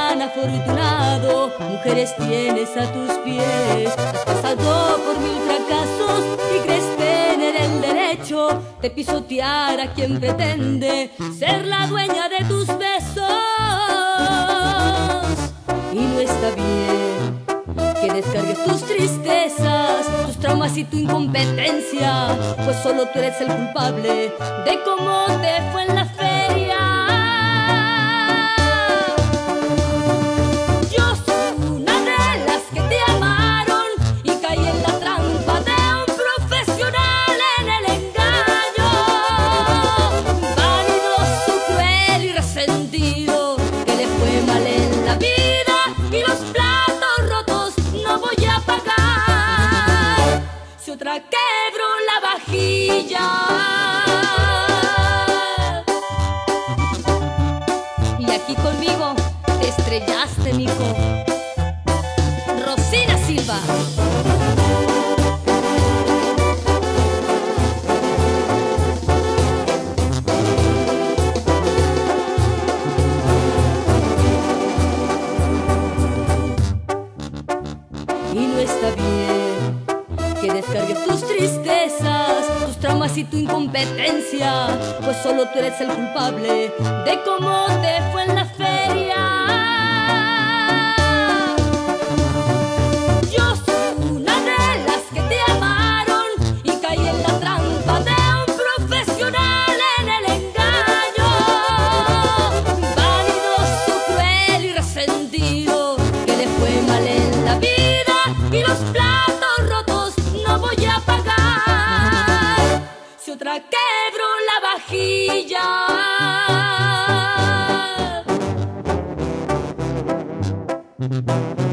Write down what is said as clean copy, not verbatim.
tan afortunado, mujeres tienes a tus pies. Has pasado por 1000 fracasos y crees tener el derecho de pisotear a quien pretende ser la dueña de tus besos. Y no está bien que descargues tus tristezas, tus traumas y tu incompetencia, pues solo tú eres el culpable de cómo te fue en la feria. Yo soy una de las que te amaron y caí en la trampa de un profesional en el engaño. Vanidoso, cruel y resentido, que le fue mal en la vida y los platos rotos no voy a pagar. Si otra quebró la vajilla y aquí conmigo te estrellaste, mijo. Rosina Silva. Y no está bien que descargues tus tristezas, tus traumas y tu incompetencia, pues solo tú eres el culpable de cómo te fue en la feria. Yo soy una de las que te amaron y caí en la trampa de un profesional en el engaño. Vanidoso, cruel y resentido, que le fue mal en la vida y los platos rotos no voy a pagar. Si otra quebró la vajilla.